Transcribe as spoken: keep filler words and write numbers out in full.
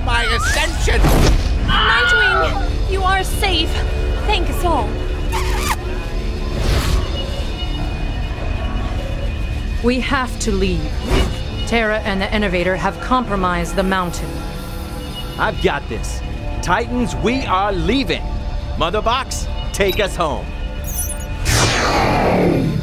my ascension! Nightwing, you are safe. Thank us all. We have to leave. Terra and the Innovator have compromised the mountain. I've got this. Titans, we are leaving. Mother Box, take us home.